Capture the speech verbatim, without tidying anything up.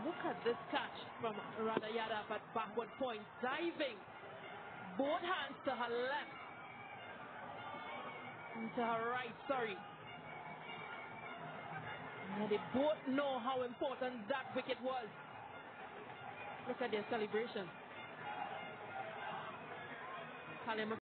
Look at this catch from Radha Yadav at backward point, diving. Both hands to her left. And to her right, sorry. Yeah, they both know how important that wicket was. Look at their celebration.